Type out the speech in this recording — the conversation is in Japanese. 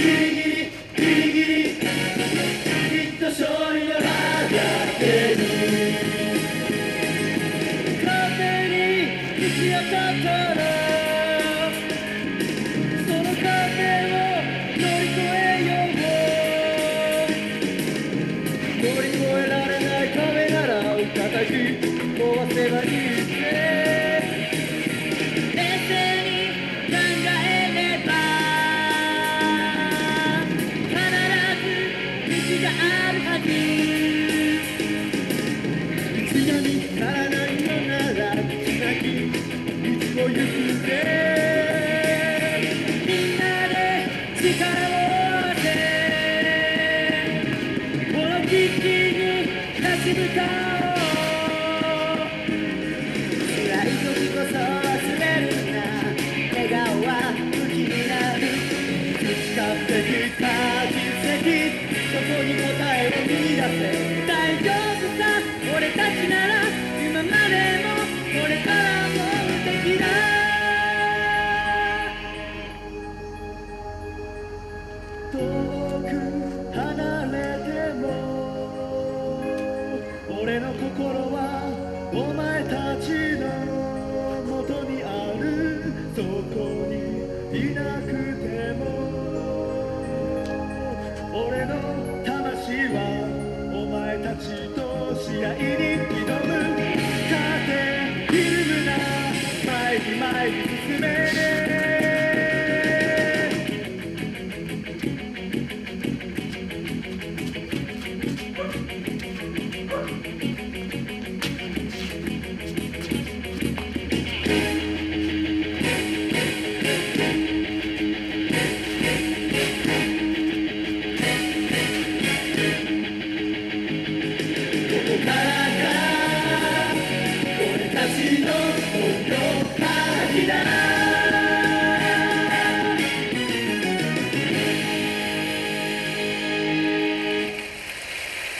ギリギリギリギリきっと勝利の花が出る風に打ち当たったらその風を乗り越えよう乗り越えられない壁なら叩き壊せばいいぜ冷静に考えれば必ず道があるはず一度にならないのならつなぎ道を行くぜみんなで力を合わせこの危機に立ち向かおう辛い時こそ忘れるな笑顔は武器になる培ってきた実績そこに答えを見出せ大丈夫さ俺たちなら今までもこれからも無敵だ遠く離れても俺の心はお前たちの元にあるそこにいなくても俺の魂はお前たちと試合に挑む勝てひるむな前に前に進め俺たちの本領発揮だ